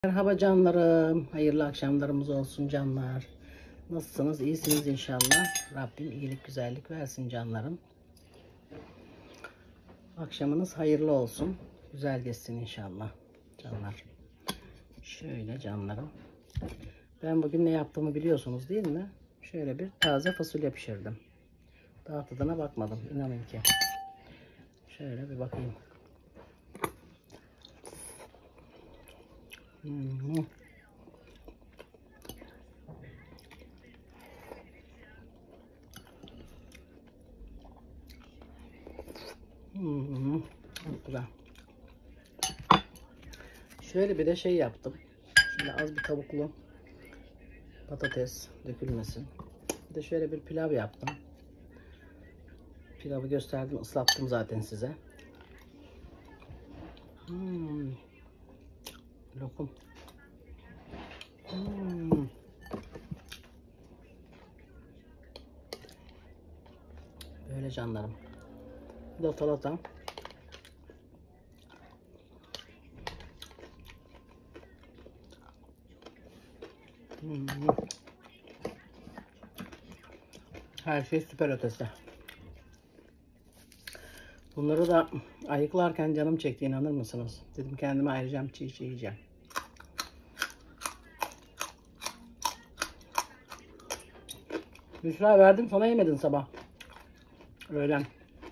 Merhaba canlarım. Hayırlı akşamlarımız olsun canlar. Nasılsınız? İyisiniz inşallah. Rabbim iyilik güzellik versin canlarım. Akşamınız hayırlı olsun. Güzel geçsin inşallah canlar. Şöyle canlarım. Ben bugün ne yaptığımı biliyorsunuz değil mi? Şöyle bir taze fasulye pişirdim. Daha tadına bakmadım inanın ki. Şöyle bir bakayım. Çok güzel. Şöyle bir de şey yaptım. Şöyle az bir tavuklu patates dökülmesin. Bir de şöyle bir pilav yaptım. Pilavı gösterdim, ıslattım zaten size. Lokum. Böyle canlarım. Bu da salata. Her şey süper ötesi. Bunları da ayıklarken canım çekti, inanır mısınız? Dedim kendime ayıracağım, çiğ çiğ yiyeceğim. Büşra verdim sana, yemedin sabah. Öğlen.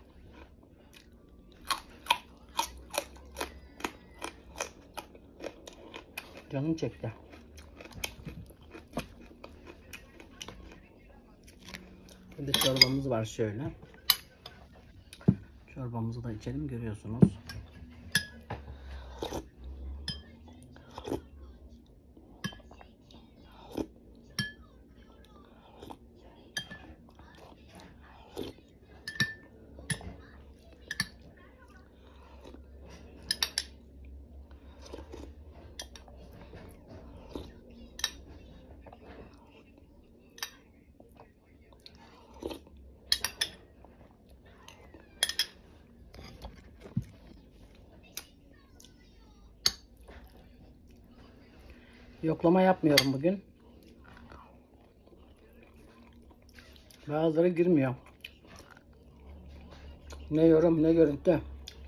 Canım çekti. Bir de çorbamız var şöyle. Çorbamızı da içelim, görüyorsunuz. Yoklama yapmıyorum bugün. Bazıları girmiyor. Ne yorum ne görüntü.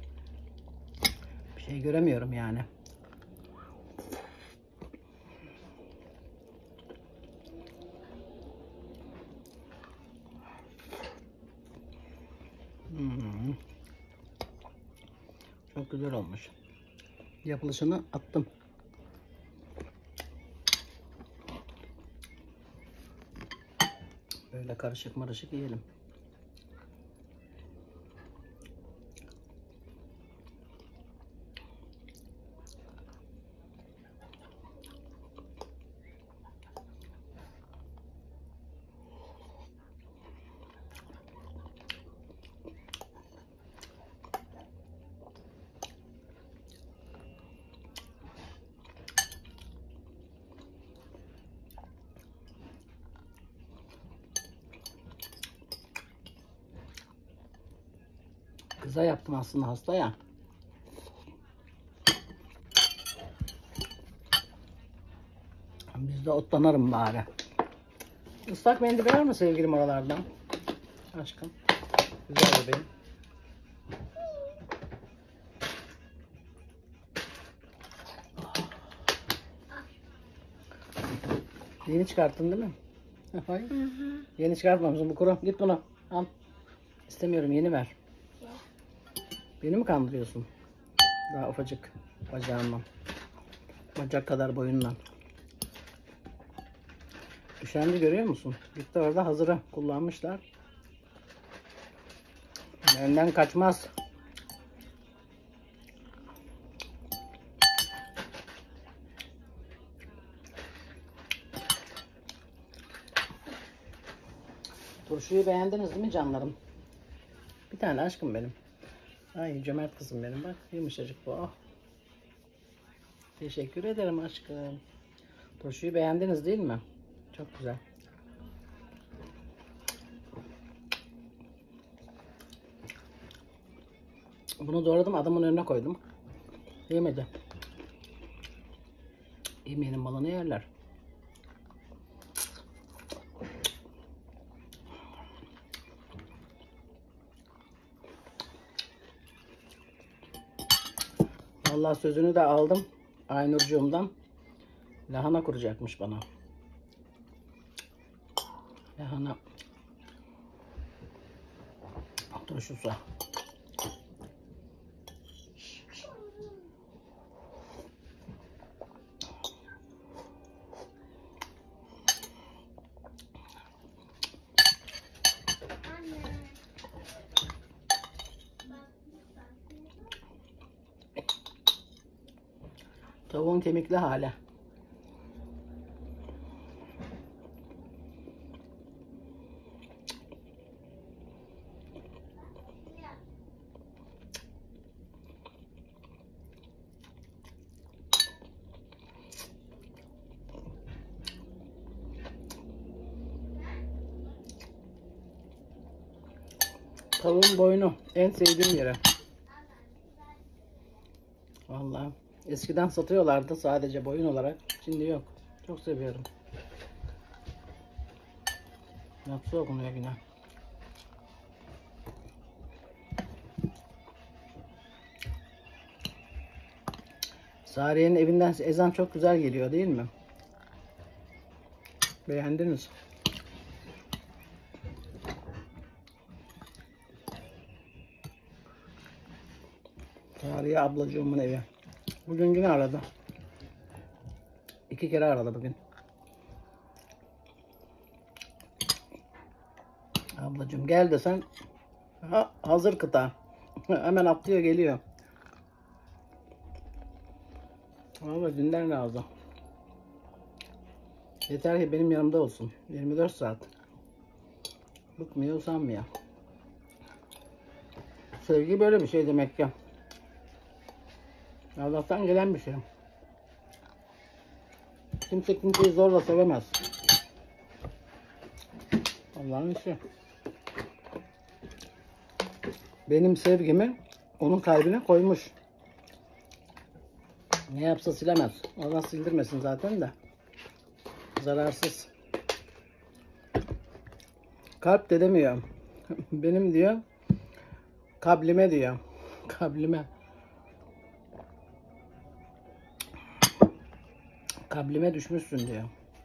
Bir şey göremiyorum yani. Çok güzel olmuş. Yapılışını attım. Böyle karışık marışık yiyelim. Kıza yaptım aslında, hasta ya. Biz de otlanırım bari. Islak mendil var mı sevgilim oralardan? Aşkım. Güzel bebeğim. Yeni çıkarttın değil mi? Hayır. Yeni çıkartmamışsın, bu kuru. Git bunu al. İstemiyorum, yeni ver. Beni mi kandırıyorsun? Daha ufacık bacağımdan. Bacak kadar boyundan. Üşendi, görüyor musun? Gitti orada hazırı kullanmışlar. Benden kaçmaz. Turşuyu beğendiniz değil mi canlarım? Bir tane aşkım benim. Ay cömert kızım benim, bak yumuşacık bu. Oh. Teşekkür ederim aşkım. Turşuyu beğendiniz değil mi? Çok güzel. Bunu doğradım, adamın önüne koydum. Yemedi. Yemeğinin malını yerler. Vallahi sözünü de aldım Aynurcuğumdan. Lahana kuracakmış bana. Lahana turşusu. Tavuğun kemikli hali. Tavuğun boynu en sevdiğim yere. Vallahi eskiden satıyorlardı sadece boyun olarak. Şimdi yok. Çok seviyorum. Nasıl okunuyor yine? Sariye'nin evinden ezan çok güzel geliyor değil mi? Beğendiniz? Sariye ablacığımın evi. Bugün yine aradı. 2 kere aradı bugün. Ablacığım gel desen hazır kıta. Hemen atlıyor geliyor. Ama dünden razı. Yeter ki benim yanımda olsun. 24 saat. Bıkmıyor, usanmıyor. Sevgi böyle bir şey demek ki. Allah'tan gelen bir şey. Kimse kimseyi zorla sevemez. Allah'ın işi. Benim sevgimi onun kalbine koymuş. Ne yapsa silemez. Allah sildirmesin zaten de. Zararsız. Kalp de demiyor. Benim diyor. Kablime diyor. Kablime. Kablime düşmüşsün diyor.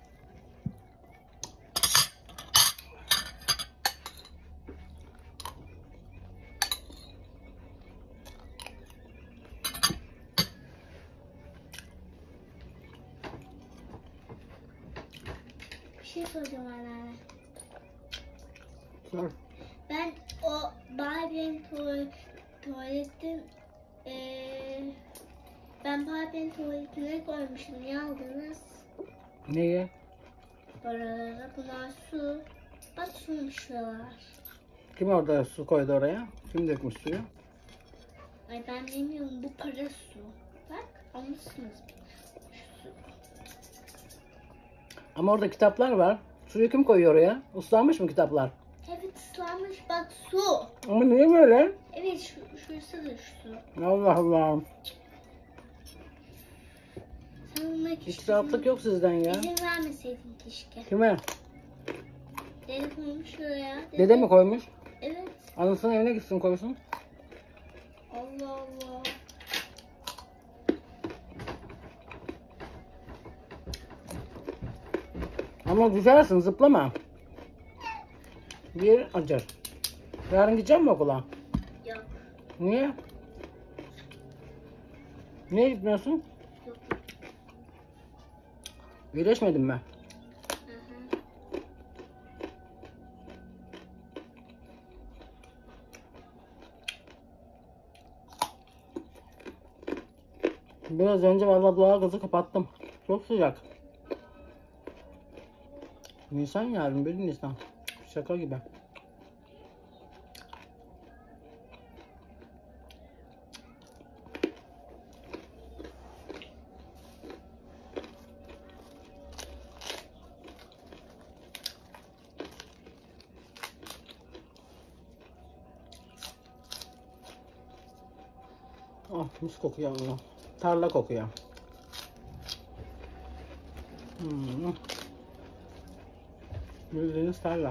Bir şey soracağım anneanne. Sor. Ben o Barbie'nin tuvaletin ben Barbie'nin tuvaletine koymuşum. Niye aldınız? Neye? Oralara bunlar su. Bak suyumuşlar. Kim orada su koydu oraya? Kim dökmüş suyu? Ay ben bilmiyorum, bu kara su. Bak almışsınız. Şu su. Ama orada kitaplar var. Suyu kim koyuyor oraya? Islanmış mı kitaplar? Evet ıslanmış, bak su. Ama niye böyle? Evet şurası da şu su. Allah Allah. Sen buna Hiç rahatlık yok sizden ya. İzin vermeseydin keşke. Kime? Dede koymuş oraya. Dede mi koymuş? Evet. Anasının evine gitsin koysun. Allah Allah. Ama düşersin, zıplama. Bir acır. Yarın gideceğim mi okula? Yok. Niye? Niye gitmiyorsun? Yok. İyileşmedin mi? Hı hı. Biraz önce vallahi doğalgazı kapattım. Çok sıcak. Nisan yarın, 1 Nisan. Şaka gibi. Oh, mis kokuyor Allah. Tarla kokuyor. Bildiğiniz tarla.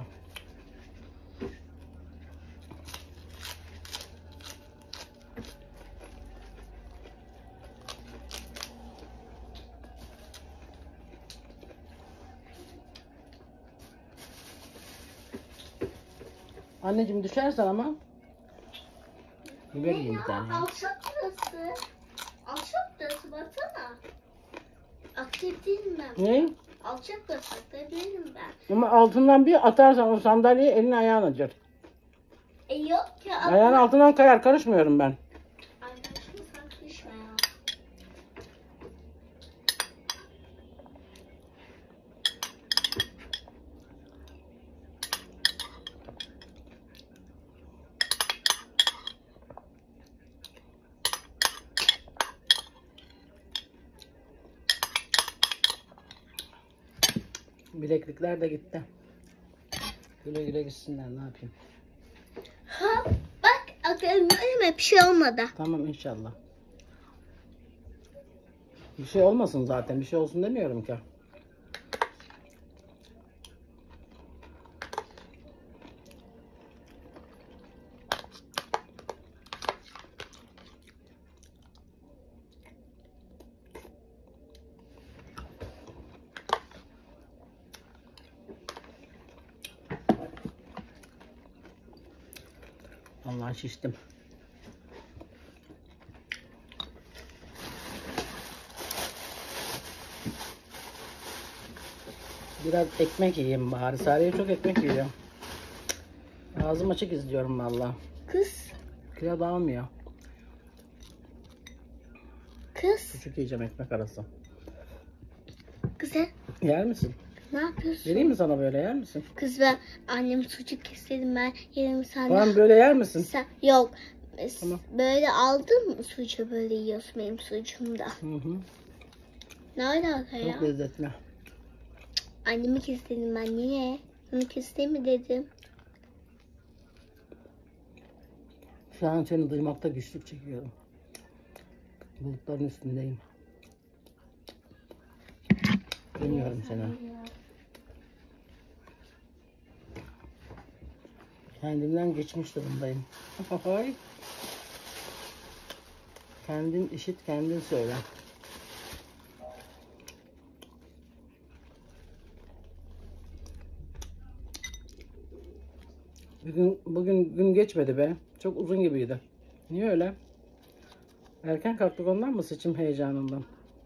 Anneciğim düşersen ama. Biber yiyeyim bir tane. Alçak burası. Alçak burası baksana. Atlayabilirim ben. Ne? Alçak burası atlayabilirim ben. Ama altından bir atarsan o sandalyeye elin ayağın acır. Yok ki. Ayağın altından kayar, karışmıyorum ben. Arkadaşım sen karışma ya. Bileklikler de gitti. Güle güle gitsinler, ne yapayım. Ha, bak akıllıma bir şey olmadı. Tamam inşallah. Bir şey olmasın zaten. Bir şey olsun demiyorum ki. Vallahi şiştim. Biraz ekmek yiyeyim bari. Sarıya çok ekmek yiyor. Ağzım açık izliyorum vallahi. Kız. Kilo da almıyor. Kız. Küçük yiyeceğim ekmek arası. Güzel. Yer misin? Ne yapıyorsun? Vereyim mi sana, böyle yer misin? Kız ben annem sucuk istedim ben yerim senden. Tamam, böyle yer misin? Sen yok. Tamam. Böyle aldın mı sucuğu böyle yiyorsun benim sucuğumda. Hı. Ne alaka ya? Çok lezzetli. Annemi istedim ben niye? Onu kestim mi dedim. Şu an seni duymakta güçlük çekiyorum. Bulutların üstündeyim. Duymuyorum seni. Kendimden geçmiş durumdayım. Kendin işit, kendin söyle. Bugün gün geçmedi be. Çok uzun gibiydi. Niye öyle? Erken kalktık, ondan mı, seçim heyecanından?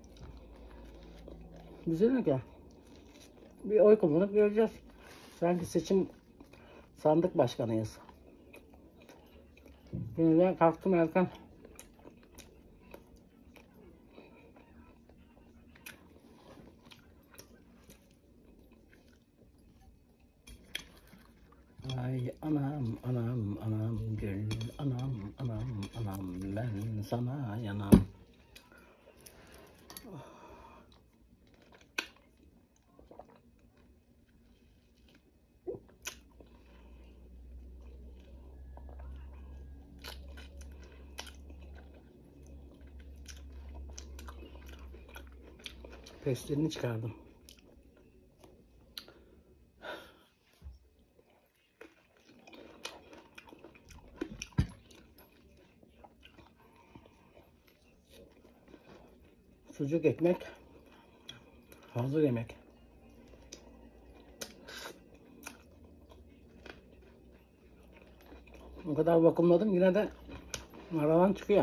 Güzel ki. Bir oy kullanıp göreceğiz. Sanki seçim sandık başkanıyız. Günden kalktım erken. Ay anam anam anam gül, anam anam anam ben sana yanam. Pestilini çıkardım. Sucuk ekmek, hazır yemek. O kadar vakumladım, yine de aradan çıkıyor.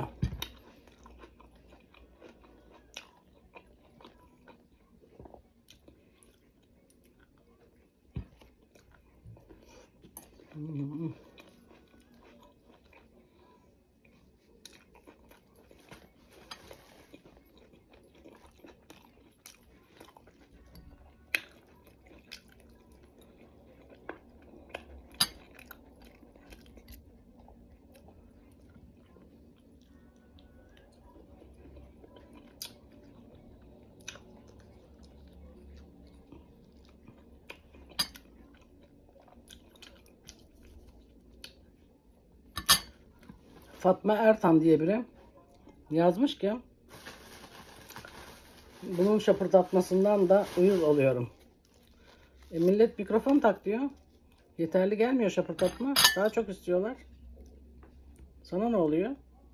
Fatma Ertan diye biri yazmış ki Bunun şapırdatmasından da uyuz oluyorum. Millet mikrofon tak diyor. Yeterli gelmiyor şapırdatma. Daha çok istiyorlar. Sana ne oluyor?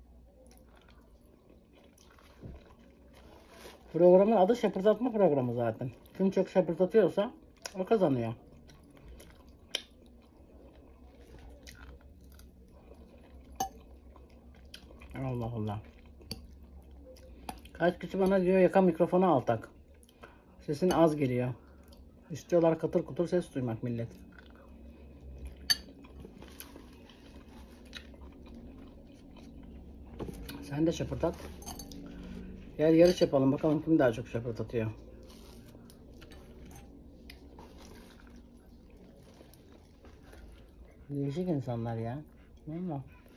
Programın adı şapırdatma programı zaten. Kim çok şapırdatıyorsa o kazanıyor. Allah Allah. Kaç kişi bana diyor yaka mikrofonu al tak. Sesin az geliyor. İstiyorlar katır kutur ses duymak millet. Sen de şapırdat. Gel yarış yapalım bakalım kim daha çok şapırdatıyor. Değişik insanlar ya. Vallahi.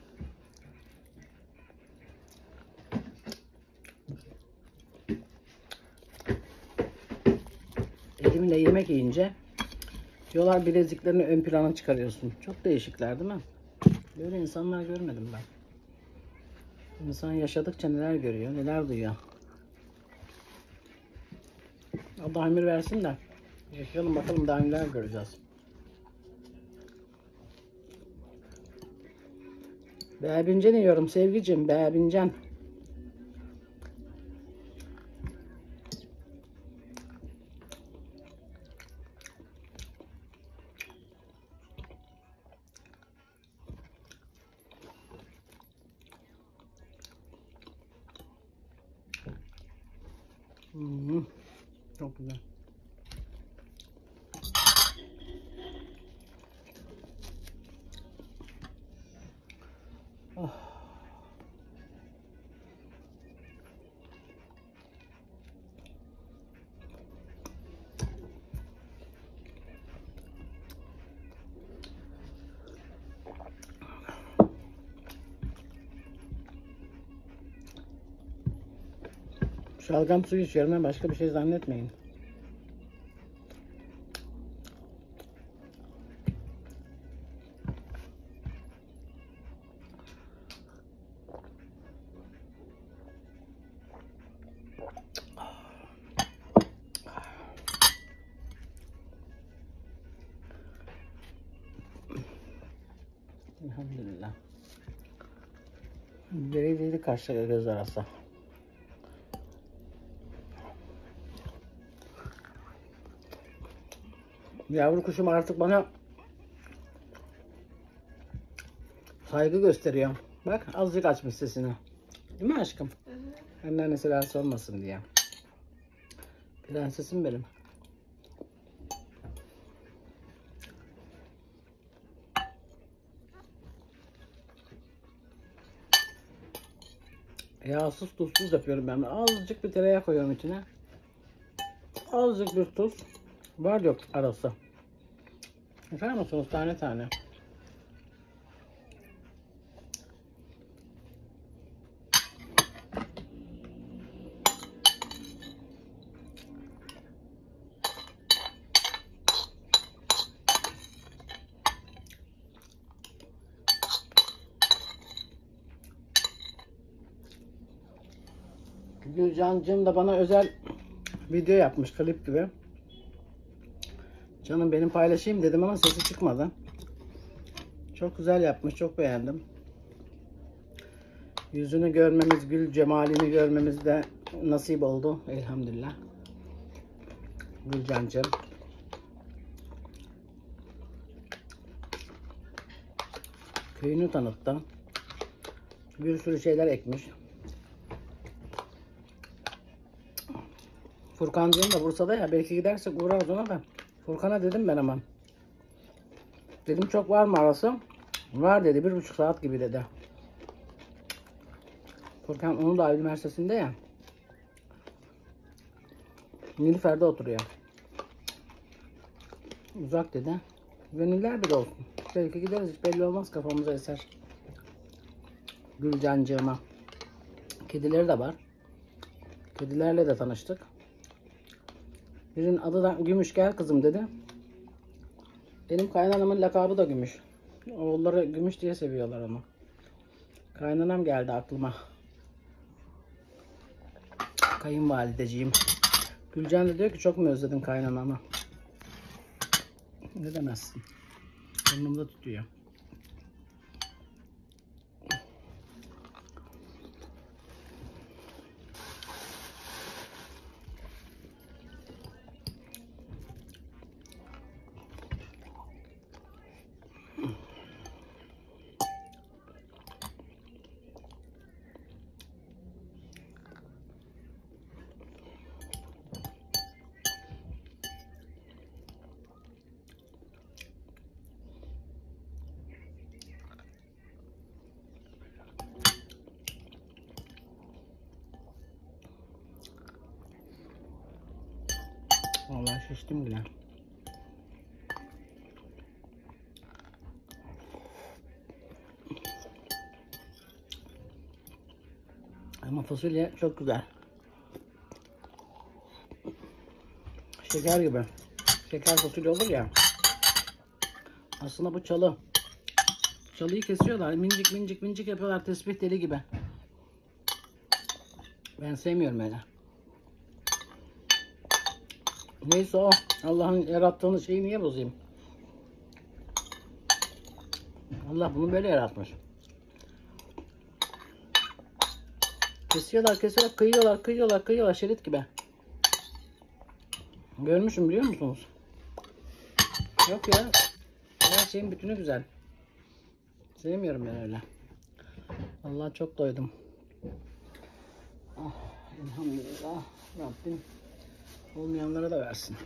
Elimle yemek yiyince diyorlar bileziklerini ön plana çıkarıyorsun. Çok değişikler değil mi? Böyle insanlar görmedim ben. İnsan yaşadıkça neler görüyor, neler duyuyor. Allah ömür versin de yaşayalım bakalım daha neler göreceğiz. Beğebincen yiyorum sevgicim, beğebincen. Çok güzel. Oh. Şalgam suyu içiyorum, ben başka bir şey zannetmeyin. Elhamdülillah. Dereceli kaşla göz arası. Yavru kuşum artık bana saygı gösteriyor. Bak azıcık açmış sesini. Değil mi aşkım? Annesi rahatsız olmasın diye. Prensesim benim. Yağsız tuzsuz yapıyorum ben. Azıcık bir tereyağı koyuyorum içine. Azıcık bir tuz. Var yok arası. Bakar mısınız tane tane? Gülcancığım da bana özel video yapmış klip gibi. Canım benim paylaşayım dedim ama sesi çıkmadı. Çok güzel yapmış, çok beğendim. Yüzünü görmemiz, gül cemalini görmemiz de nasip oldu elhamdülillah. Gülcancığım. Köyünü tanıttı. Bir sürü şeyler ekmiş. Furkancığım da Bursa'da ya, belki gidersek uğrarız ona da. Furkan'a dedim ben ama. Dedim çok var mı arası? Var dedi, 1,5 saat gibi dedi. Furkan Uludağ Üniversitesi'nde ya. Nilüfer'de oturuyor. Uzak dedi. Gönüller bir olsun. Belki gideriz, hiç belli olmaz, kafamıza eser. Gülcancığıma. Kedileri de var. Kedilerle de tanıştık. Birinin adı da Gümüş, gel kızım dedi. Benim kaynanamın lakabı da Gümüş. Oğulları Gümüş diye seviyorlar onu. Kaynanam geldi aklıma. Kayınvalideciğim. Gülcan da diyor ki çok mu özledin kaynananı? Ne demezsin. Burnumda tutuyor. Vallahi şiştim bile. Ama fasulye çok güzel. Şeker gibi. Şeker fasulye olur ya. Aslında bu çalı. Çalıyı kesiyorlar. Mincik mincik mincik yapıyorlar. Tesbih teli gibi. Ben sevmiyorum öyle. Neyse o. Allah'ın yarattığını şeyi niye bozayım? Allah bunu böyle yaratmış. Kesiyorlar, kesiyorlar, kıyıyorlar, kıyıyorlar, kıyıyorlar şerit gibi. Görmüşüm biliyor musunuz? Yok ya. Her şeyin bütünü güzel. Sevmiyorum ben öyle. Allah çok doydum. Ah, elhamdülillah. Rabbim olmayanlara da versin.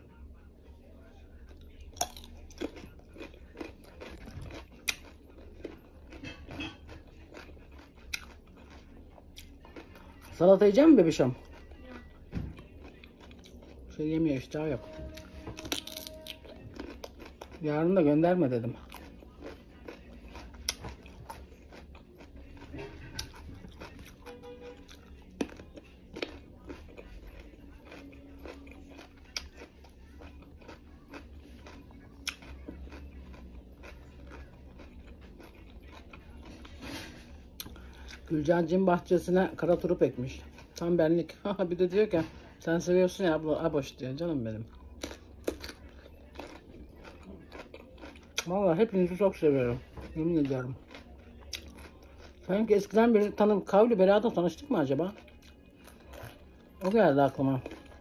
Salata yiyecek misin bebişim? Şey yemiyor, iştahı yok. Yarın da gönderme dedim. Gülcancığın bahçesine kara turp ekmiş. Tam benlik. Bir de diyor ki sen seviyorsun ya abla, aboş diyor canım benim. Vallahi hepinizi çok seviyorum. Yemin ediyorum. Sanki eskiden beri Kavli Bela'da tanıştık mı acaba? O geldi aklıma.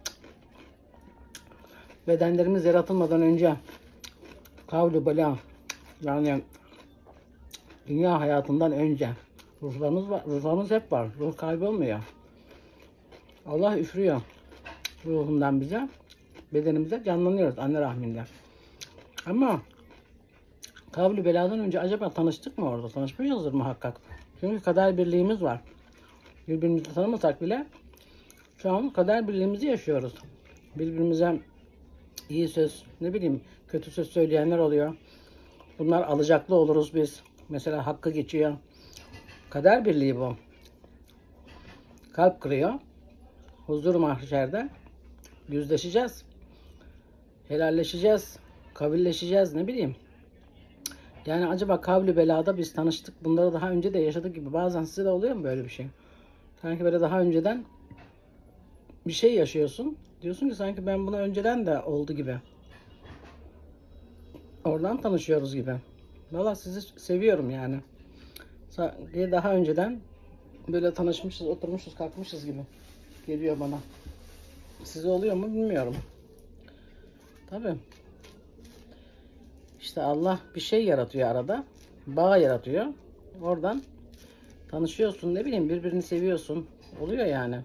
Bedenlerimiz yaratılmadan önce Kavli Bela, yani dünya hayatından önce ruhlarımız var, ruhlarımız hep var. Ruh kaybolmuyor. Allah üfürüyor ruhundan bize, bedenimize canlanıyoruz anne rahminde. Ama Kavli Bela'dan önce acaba tanıştık mı orada? Tanışmışızdır muhakkak. Çünkü kader birliğimiz var. Birbirimizi tanımasak bile şu an kader birliğimizi yaşıyoruz. Birbirimize iyi söz, ne bileyim kötü söz söyleyenler oluyor. Bunlar alacaklı oluruz biz. Mesela hakkı geçiyor. Kader birliği bu. Kalp kırıyor. Huzur mahşerde yüzleşeceğiz. Helalleşeceğiz. Kavilleşeceğiz, ne bileyim. Yani acaba Kavli Bela'da biz tanıştık. Bunları daha önce de yaşadık gibi. Bazen size de oluyor mu böyle bir şey? Sanki böyle daha önceden bir şey yaşıyorsun. Diyorsun ki sanki ben buna önceden de oldu gibi. Oradan tanışıyoruz gibi. Valla sizi seviyorum yani. Sanki daha önceden böyle tanışmışız, oturmuşuz, kalkmışız gibi geliyor bana. Size oluyor mu bilmiyorum. Tabii. İşte Allah bir şey yaratıyor arada. Bağ yaratıyor. Oradan tanışıyorsun, ne bileyim birbirini seviyorsun. Oluyor yani.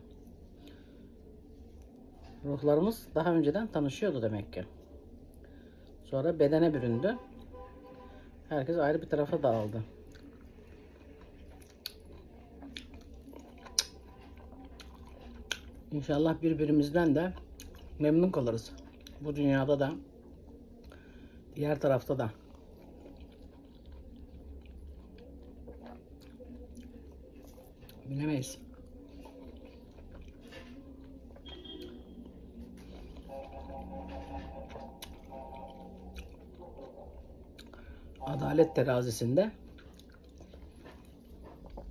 Ruhlarımız daha önceden tanışıyordu demek ki. Sonra bedene büründü. Herkes ayrı bir tarafa dağıldı. İnşallah birbirimizden de memnun kalırız. Bu dünyada da, diğer tarafta da. Bilemeyiz. Adalet terazisinde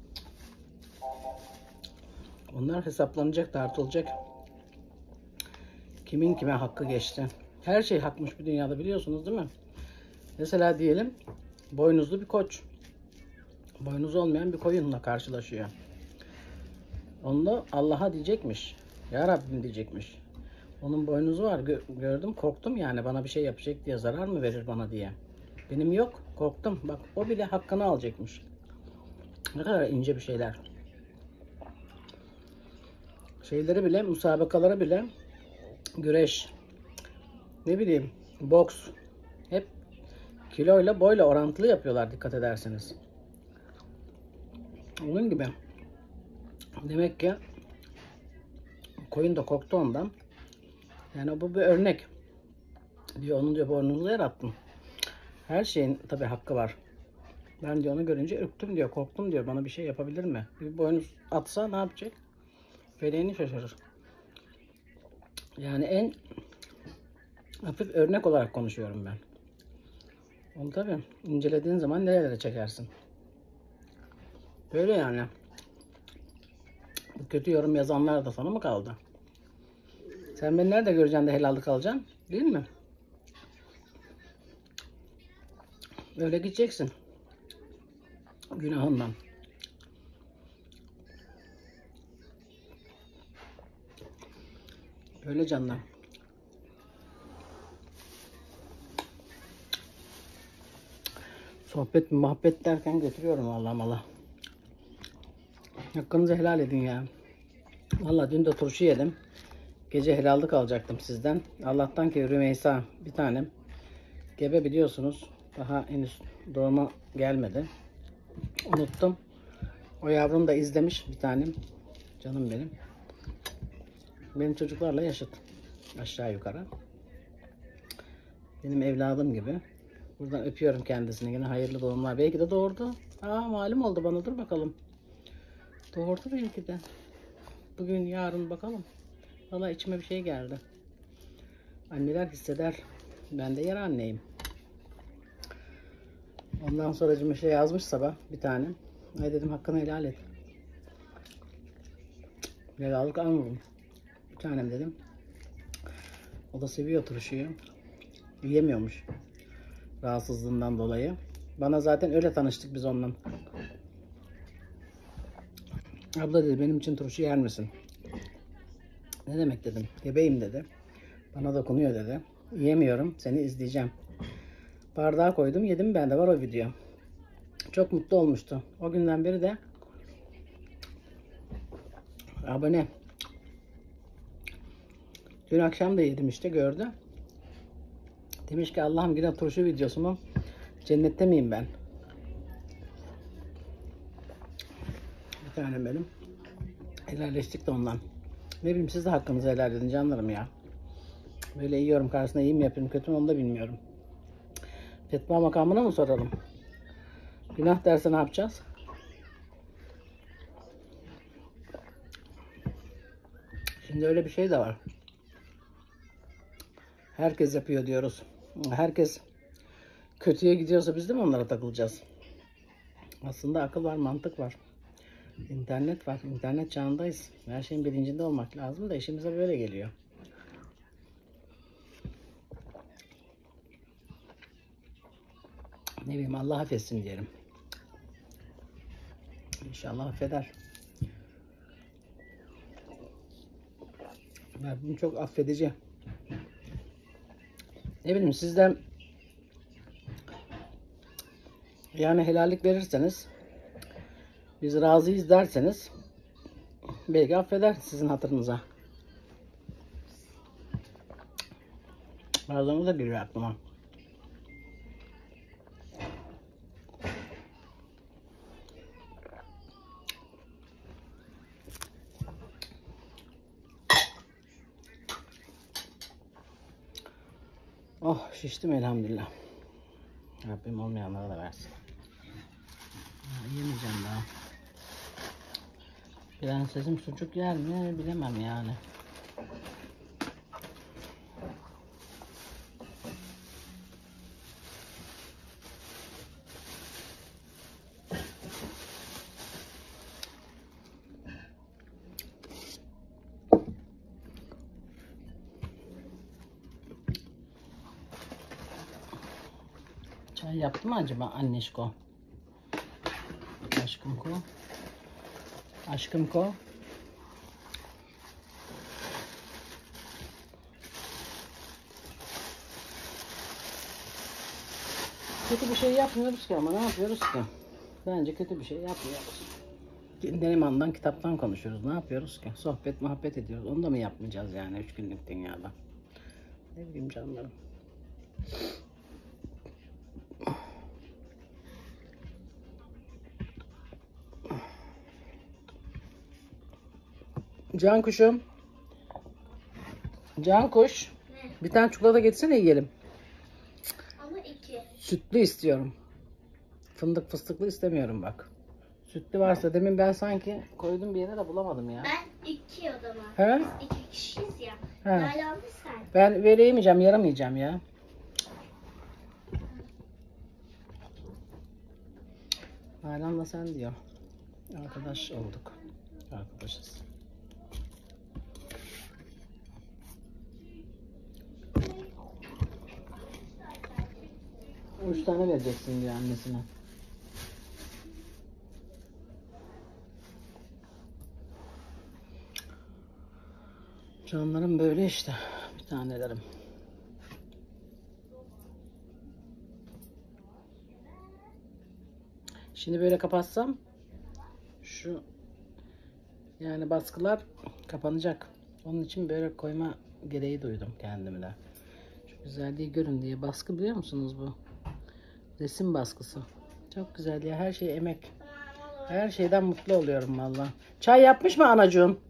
onlar hesaplanacak, tartılacak. Kimin kime hakkı geçti. Her şey hakmış bu dünyada, biliyorsunuz değil mi? Mesela diyelim boynuzlu bir koç. Boynuzu olmayan bir koyunla karşılaşıyor. Onu Allah'a diyecekmiş. Ya Rabbim diyecekmiş. Onun boynuzu var. Gördüm, korktum yani, bana bir şey yapacak diye, zarar mı verir bana diye. Benim yok, korktum. Bak, o bile hakkını alacakmış. Ne kadar ince bir şeyler. Şeyleri bile, müsabakaları bile, güreş, ne bileyim, boks, hep kiloyla boyla orantılı yapıyorlar, dikkat ederseniz. Onun gibi. Demek ki koyun da korktu ondan. Yani bu bir örnek. Diyor, onun diyor boynuzunu yarattım. Her şeyin tabi hakkı var. Ben diyor onu görünce ürktüm diyor, korktum diyor, bana bir şey yapabilir mi? Bir boynuz atsa ne yapacak? Feleğini şaşırır. Yani en hafif örnek olarak konuşuyorum ben. Onu tabi incelediğin zaman nerelere çekersin. Böyle yani. Kötü yorum yazanlar da sana mı kaldı? Sen beni nerede göreceksin de helallik alacaksın? Değil mi? Öyle gideceksin. Günahından. Öyle canlar. Sohbet muhabbet derken götürüyorum vallahi mala. Hakkınızı helal edin ya. Vallahi dün de turşu yedim. Gece helallik alacaktım sizden. Allah'tan ki Rümeysa bir tanem. Gebe, biliyorsunuz. Daha henüz doğuma gelmedi. Unuttum. O yavrum da izlemiş bir tanem. Canım benim. Benim çocuklarla yaşıt. Aşağı yukarı. Benim evladım gibi. Buradan öpüyorum kendisine. Yine hayırlı doğumlar. Belki de doğurdu. Malum oldu bana. Dur bakalım. Doğurdu belki de. Bugün yarın bakalım. Valla içime bir şey geldi. Anneler hisseder. Ben de yer anneyim. Ondan sonra bir şey yazmış sabah bir tane. Ay dedim, hakkını helal et. Helallik almadım. Bir tanem dedim. O da seviyor turşuyu. Yiyemiyormuş. Rahatsızlığından dolayı. Bana zaten öyle tanıştık biz onunla. Abla dedi, benim için turşu yer misin? Ne demek dedim. Gebeyim dedi. Bana dokunuyor dedi. Yiyemiyorum. Seni izleyeceğim. Bardağa koydum, yedim, bende var o video. Çok mutlu olmuştu. O günden beri de abone. Dün akşam da yedim işte, gördü. Demiş ki Allah'ım, yine turşu videosu mu? Cennette miyim ben? Bir tanem benim. Helalleştik de ondan. Ne bileyim, siz de hakkınızı helal edin canlarım ya. Böyle yiyorum karşısında, iyi mi yapıyorum kötü mü onu da bilmiyorum. Fetva makamına mı soralım? Günah derse ne yapacağız? Şimdi öyle bir şey de var. Herkes yapıyor diyoruz. Herkes kötüye gidiyorsa biz de mi onlara takılacağız? Aslında akıl var, mantık var. İnternet var. İnternet çağındayız. Her şeyin bilincinde olmak lazım da işimize böyle geliyor. Ne bileyim, Allah affetsin diyelim. İnşallah affeder. Rabbim çok affedici. Ne bileyim, sizden yani helallik verirseniz, biz razıyız derseniz belki affeder sizin hatırınıza. Bazen o da geliyor aklıma. Oh, şiştim elhamdülillah. Rabbim olmayanlara da versin. Yemeyeceğim daha. Prensesim sucuk yer mi bilemem yani. Çay yaptı mı acaba anneşko? Aşkım ko. Aşkım ko. Kötü bir şey yapmıyoruz ki ama ne yapıyoruz ki? Bence kötü bir şey yapmıyoruz. Neriman'dan, kitaptan konuşuyoruz. Ne yapıyoruz ki? Sohbet, muhabbet ediyoruz. Onu da mı yapmayacağız yani 3 günlük dünyada? Ne bileyim canlarım. Can kuşum. Can kuş. Ne? Bir tane çikolata getirsene yiyelim. Ama 2. Sütlü istiyorum. Fındık fıstıklı istemiyorum bak. Sütlü varsa demin ben sanki koydum bir yere de bulamadım ya. Ben 2 o zaman. He? Biz 2 kişiyiz ya. He. Hala mı sen? Ben veremeyeceğim, yaramayacağım ya. Nalan'la sen diyor. Arkadaş olduk. Arkadaşız. Üç tane vereceksin diyor annesine. Canlarım böyle işte. Bir tanelerim. Şimdi böyle kapatsam şu yani baskılar kapanacak. Onun için böyle koyma gereği duydum kendimde. Şu güzelliği görün diye. Baskı biliyor musunuz bu? Resim baskısı. Çok güzel ya. Her şey emek. Her şeyden mutlu oluyorum valla. Çay yapmış mı anacığım?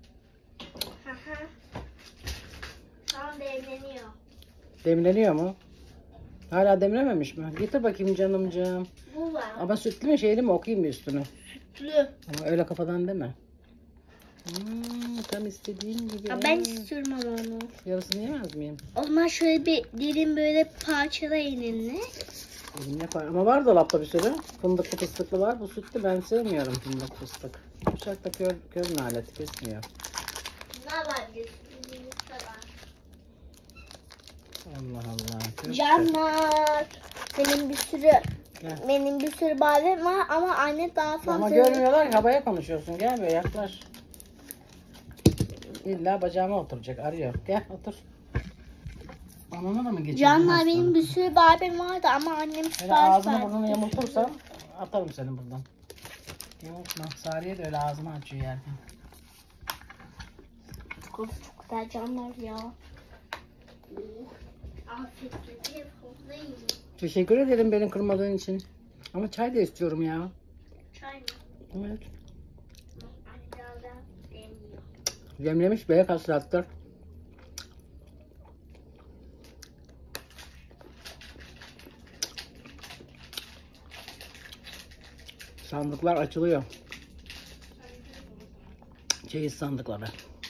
Şu an demleniyor. Demleniyor mu? Hala demlememiş mi? Getir bakayım canımcığım. Bu var. Ama sütlü mü şeyli mi okuyayım mı üstünü? Sütlü. Ama öyle kafadan deme. Tam istediğim gibi. Ya ben istiyorum ama onu. Yarısını yemez miyim? O zaman şöyle bir dilim böyle parçalayın eline. Elim yapar. Ama var dolapta bir sürü. Fındıklı fıstıklı var. Bu sütlü ben sevmiyorum fındık fıstık. Bıçak da kör naleti kesmiyor. Ne var üstünde var. Allah Allah. Kör Canlar. Gel. Benim bir sürü badem var ama anne daha fazla. Ama görmüyorlar ki, havaya konuşuyorsun. Gel böyle yaklaş. İlla bacağıma oturacak. Arıyor. Gel otur. Anana da mı geçirdin Canlar hastalığı? benim bir sürü badem vardı ama annem Böyle sipariş ağzını verdi. burnunu yamultursan atarım seni buradan. Yamultma. Sariye de öyle ağzını açıyor yerken. Çok güzel canlar ya. Afiyet olsun. Teşekkür ederim beni kırmadığın için. Ama çay da istiyorum ya. Çay mı? Evet. Anne biraz daha demliyor. Demlemiş be kaç saattir. Sandıklar açılıyor. Çeyiz sandıkları.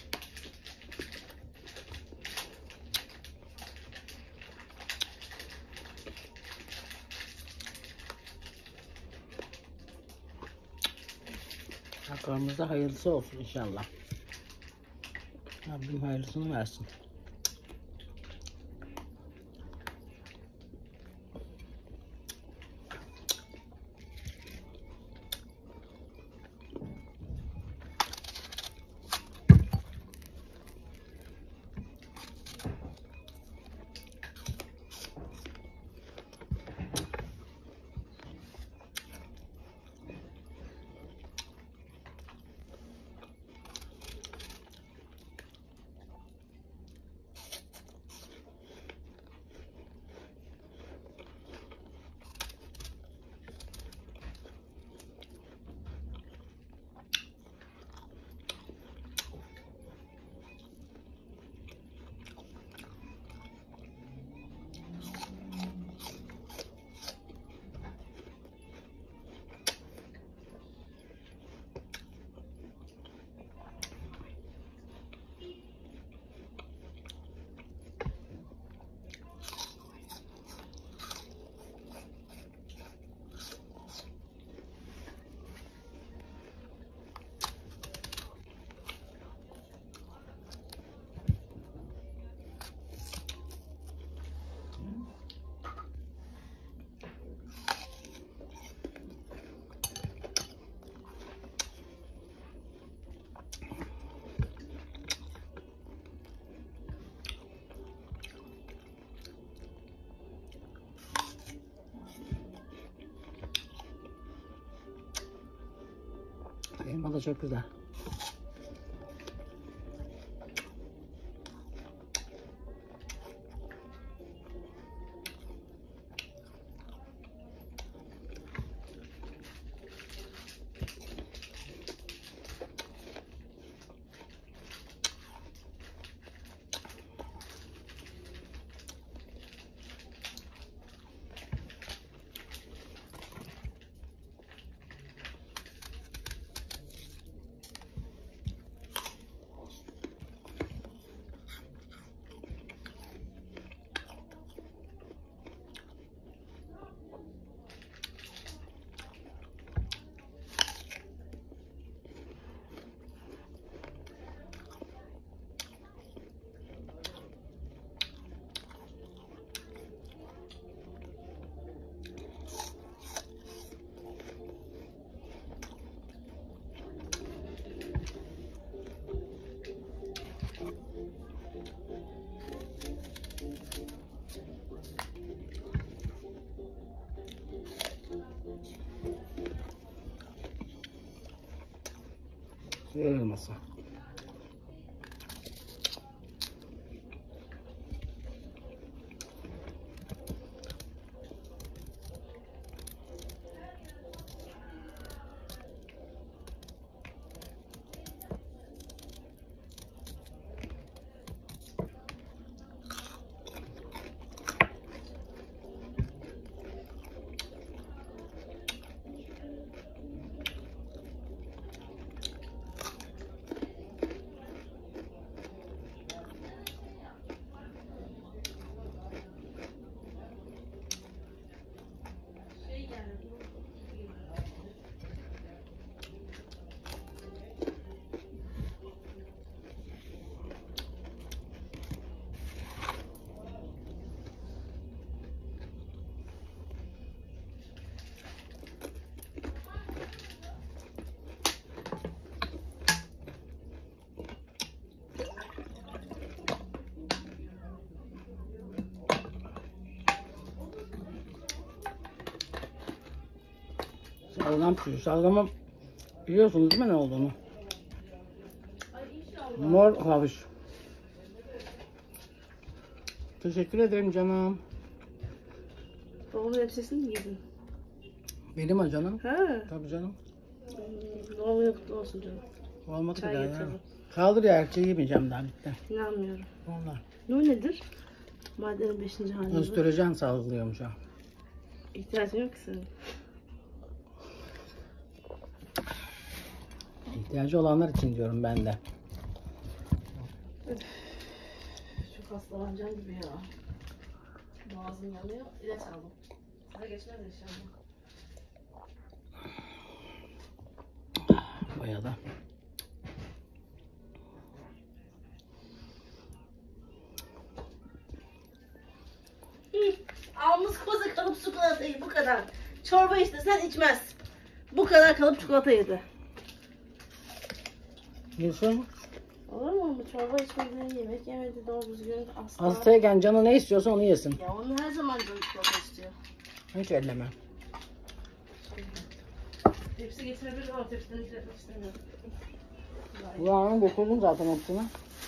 Hakkımızda hayırlısı olsun inşallah. Rabbim hayırlısını versin. da çok güzel. Yayılmasın. Şalgam pişiyor. Şalgamı biliyorsunuz değil mi ne olduğunu? Mor havuç. Teşekkür ederim canım. Babamın elbisesini mi giydin? Benim o canım. Ha. Tabii canım. Doğum günü kutlu olsun canım. Olmadı Çay bir daha ya. getirdim. Kaldır ya, her şeyi yemeyeceğim daha, bitti. İnanmıyorum. Onlar. Ne nedir? Madenin 5. halinde. Östrojen salgılıyormuş ha. İhtiyacın yok ki senin. İhtiyacı olanlar için diyorum ben de. Çok hastalanacağım gibi ya. Boğazım yanıyor. İlaç aldım. Sana geçmez inşallah. Bayağı da. Almış koza kalıp çikolatayı bu kadar. Çorba istesen içmez. Bu kadar kalıp çikolata yedi. Gülsün. Olur mu? Bu çorba içmedi, yemek yemedi doğru düzgün. Asla. Hastayken canı ne istiyorsa onu yesin. Ya onun her zaman canı çikolata istiyor. Hiç elleme. Tepsi getirebilir ama tepsiden izletmek istemiyorum. Kulağını götürdüm zaten hepsini.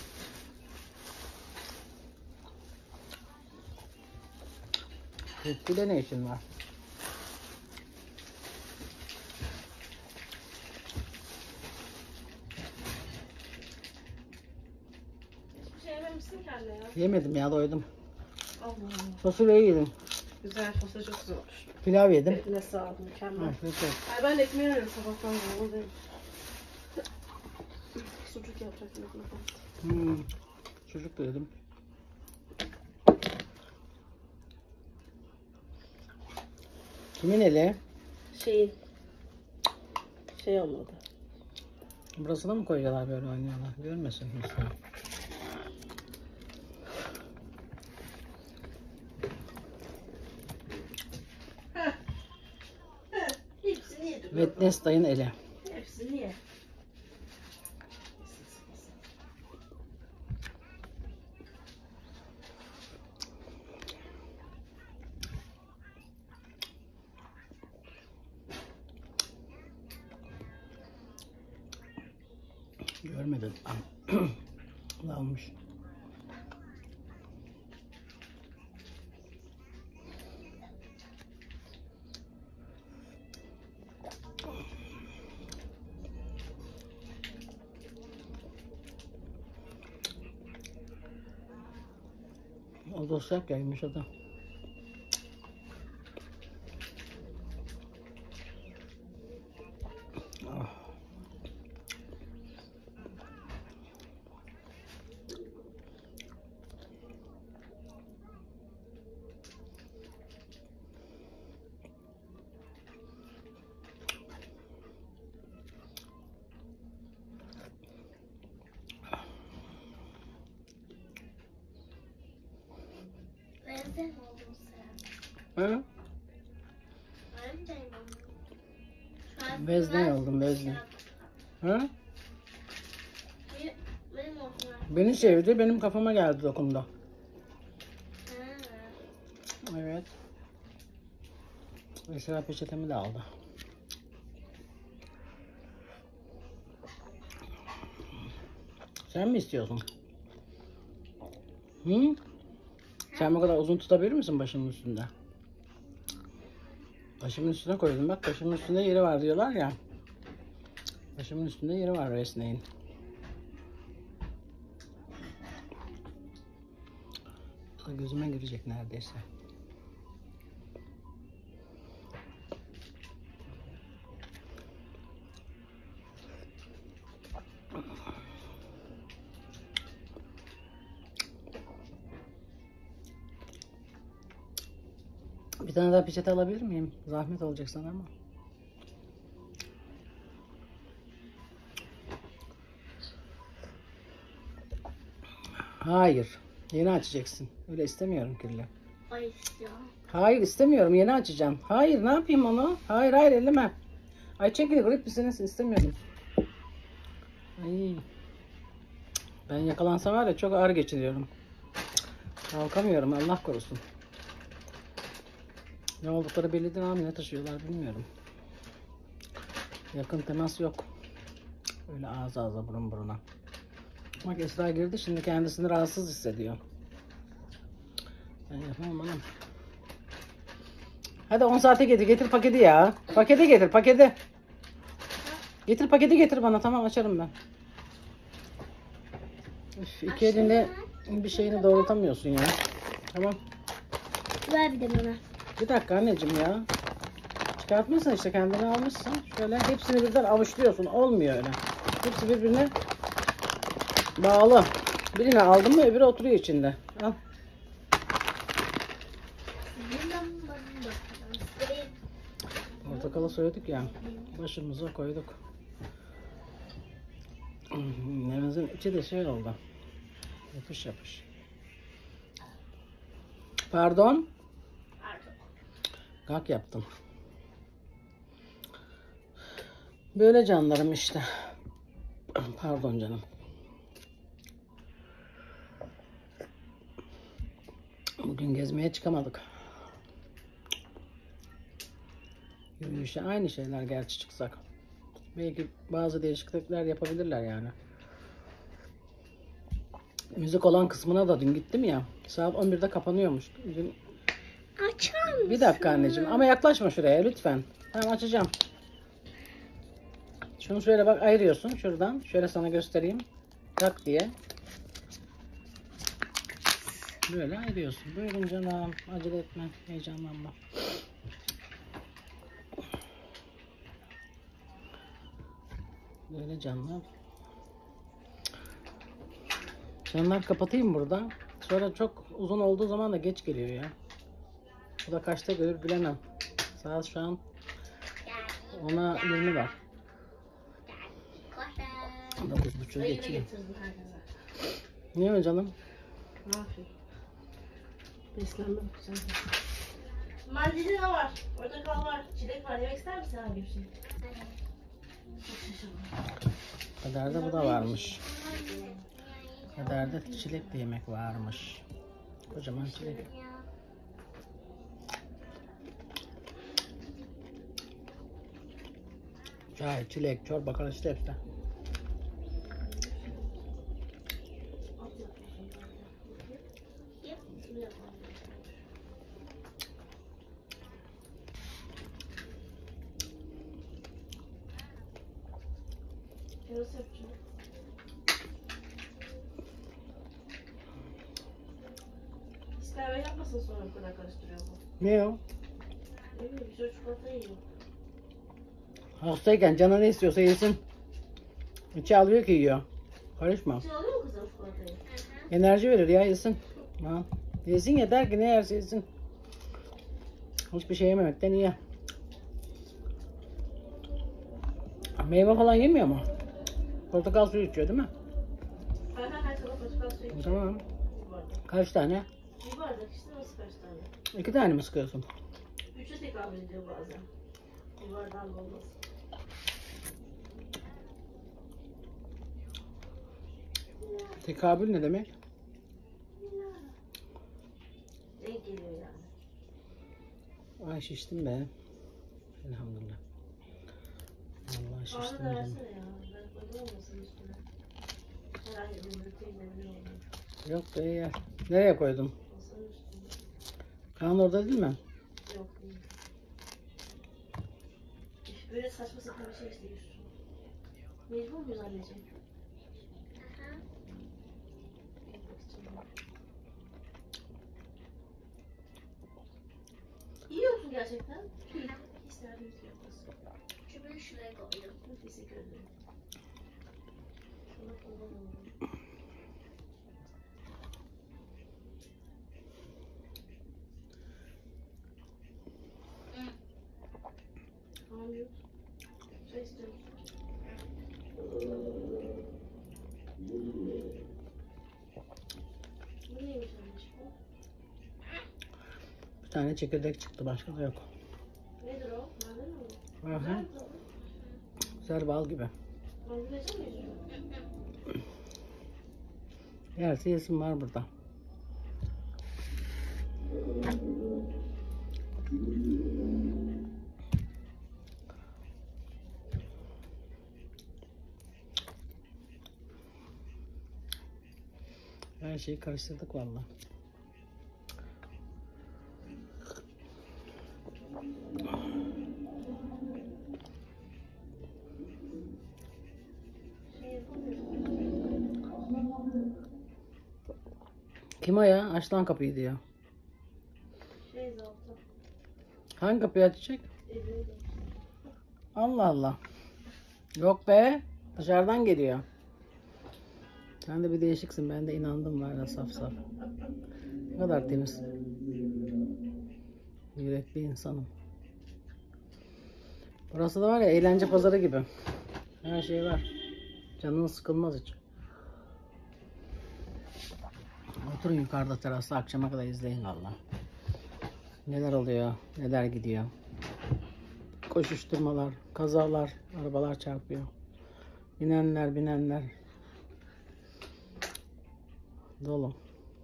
Tepside ne işin var? Hiçbir şey yememişsin ki anne ya. Yemedim ya, doydum. Allah Allah. Fasulyeyi yedim. Güzel, fasulye çok güzel olmuş. Pilav yedim. Eline sağlık, mükemmel. Afiyet olsun. Ay ben de ekmeği arıyorum sabahtan beri, o değil. Sucuk yapacaktım ekmek. Çocuk da yedim. Kimin eli? Şey olmadı. Burasına mı koyuyorlar, böyle oynuyorlar? Görmesin insan. Hepsini yedim. Wednes dayın eli. Hepsini ye. Almış. O da sıcak gelmiş o da. Vezden oldun sen. Hı? Vezden oldun. Şu an Vezden biraz oldum, vezden. Hı? Benim olsun. Beni sevdi, benim kafama geldi dokundu. Evet. Esra peçetemi de aldı. Sen mi istiyorsun? Hı? Sen bu kadar uzun tutabilir misin başımın üstünde? Başımın üstüne koydum bak, başımın üstünde yeri var diyorlar ya. Başımın üstünde yeri var resneyin. Gözüme girecek neredeyse. Bir tane daha peçete alabilir miyim? Zahmet olacak sana ama. Hayır. Yeni açacaksın. Öyle istemiyorum kirli. Ay ya. Hayır istemiyorum. Yeni açacağım. Hayır ne yapayım onu? Hayır hayır elleme. Ay çekil grip misin istemiyorum. Ay. Ben yakalansam var ya çok ağır geçiriyorum. Kalkamıyorum Allah korusun. Ne oldukları belli değil abi, ne taşıyorlar bilmiyorum. Yakın temas yok. Öyle ağız ağza burun buruna. Bak Esra girdi şimdi kendisini rahatsız hissediyor. Ben yapamam anam. Hadi 10 saate getir paketi ya. Paketi getir paketi. Getir paketi getir bana, tamam açarım ben. Üf, iki elinle bir şeyini doğrultamıyorsun ya. Tamam. Ver bir de bana. Bir dakika anneciğim ya. Çıkartmışsın işte, kendini almışsın. Şöyle hepsini birden avuçluyorsun. Olmuyor öyle. Hepsi birbirine bağlı. Birini aldın mı öbürü oturuyor içinde. Al. Portakalı soyduk ya. Başımıza koyduk. Nemizin içi de şey oldu. Yapış yapış. Pardon. Kalk yaptım. Böyle canlarım işte. Pardon canım. Bugün gezmeye çıkamadık. Yürüyüşe aynı şeyler gerçi çıksak. Belki bazı değişiklikler yapabilirler yani. Müzik olan kısmına da dün gittim ya. Saat 11'de kapanıyormuş. Dün... Açar mısın? Bir dakika anneciğim ama yaklaşma şuraya lütfen. Tamam açacağım. Şunu şöyle bak ayırıyorsun şuradan. Şöyle sana göstereyim. Tak diye. Böyle ayırıyorsun. Buyurun canım. Acele etme. Heyecanlanma. Böyle canlar. Canlar kapatayım burada. Sonra çok uzun olduğu zaman da geç geliyor ya. Bu da kaçta görür bilemem. Saat şu an 10'a 20 var. 9.30 Ayını geçiyor. getirdim herkese. Niye mi canım? Ne yapayım? Beslendim. Mandalina var. Portakal var. Çilek var. Yemek ister misin abi bir şey? Çok şaşırdım. Kaderde bu da varmış. Kaderde çilekli yemek varmış. Kocaman çilek. Çay, çilek, çorba karıştı hepsi. Nasıl yapacağım? İskender yapmasın sonra bu kadar karıştırıyor bu. Ne o? Ne bileyim bir sürü çikolata yiyor. Hastayken canı ne istiyorsa yesin. İçi alıyor ki yiyor. Karışma. Sen alıyor mu kızım çikolatayı? Enerji verir ya, yesin. Ha. Yesin, yeter ki ne yerse yesin. Hiçbir şey yememekten iyi. Meyve falan yemiyor mu? Portakal suyu içiyor değil mi? Her sabah portakal suyu içiyor. Tamam. Bir bardak. Kaç tane? Bir bardak işte nasıl kaç tane? 2 tane mi sıkıyorsun? 3'e tekabül ediyor bazen. Bir bardağın olmaz. Tekabül ne demek? Denk geliyor yani. Ay şiştim be. Elhamdülillah. Vallahi Ağrı şiştim da canım. versene ya. Ben koydu olmasın üstüne. Herhangi bir protein ne olmuyor. Yok be ya. Nereye koydun? Masanın üstünde. Kaan orada değil mi? Yok değil. Böyle saçma sapan bir şey istiyorsun. Mecbur muyuz anneciğim? Yiyor musun gerçekten? İsterdim ki yapmasın. Çubuğu şuraya koydum. Teşekkür ederim. Sana kurban olurum. Tamam yok. Çay istiyorum. Bu neymiş anneciğim? Bir tane çekirdek çıktı, başka da yok. Nedir o? Mandalina mı? Aha. Nerede o? Güzel bal gibi. Mandalina mı yazıyor? Yerse yesin, var burada. Her şeyi karıştırdık vallahi. Kim o ya? Aç lan kapıyı diyor. Zaten. Hangi kapıyı açacak? Evinde. Allah Allah. Yok be. Dışarıdan geliyor. Sen de bir değişiksin. Ben de inandım var ya, saf saf. Ne kadar temiz. Yürekli insanım. Burası da var ya, eğlence pazarı gibi. Her şey var. Canın sıkılmaz hiç. Oturun yukarıda terasta, akşama kadar izleyin valla. Neler oluyor, neler gidiyor. Koşuşturmalar, kazalar, arabalar çarpıyor. İnenler, binenler. Dolu.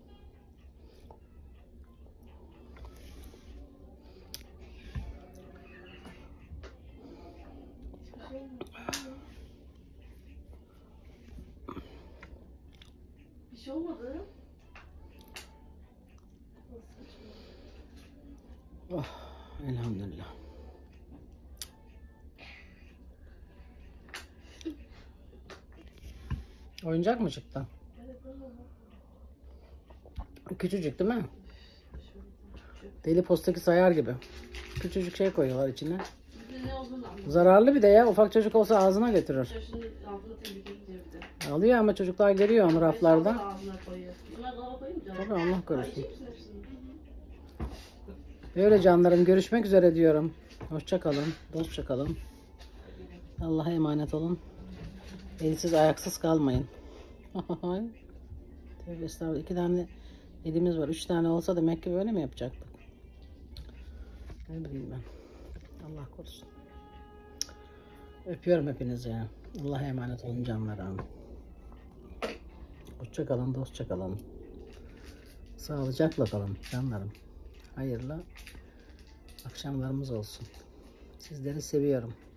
Bir şey olmadı. Oh, elhamdülillah. Oyuncak mı çıktı? Küçücük değil mi? Deli postaki sayar gibi. Küçücük şey koyuyorlar içine. Ne olduğunu anlamadım. Zararlı bir de ya. Ufak çocuk olsa ağzına götürür. Şimdi altına tehlikeli diyor bir de. Alıyor ama çocuklar görüyor onu raflarda. Ağzına koyuyor. Bunlar dolaba koyayım mı canım? Tabii, Allah korusun. Yiyecek misin hepsini? Böyle canlarım, görüşmek üzere diyorum. Hoşça kalın, dostça kalın. Allah'a emanet olun. Elsiz ayaksız kalmayın. Tövbe estağfurullah. 2 tane elimiz var. 3 tane olsa demek ki böyle mi yapacaktık? Ne bileyim ben. Allah korusun. Öpüyorum hepinizi ya. Allah'a emanet olun canlarım. Hoşça kalın, dostça kalın. Sağlıcakla kalın canlarım. Hayırlı akşamlarımız olsun. Sizleri seviyorum.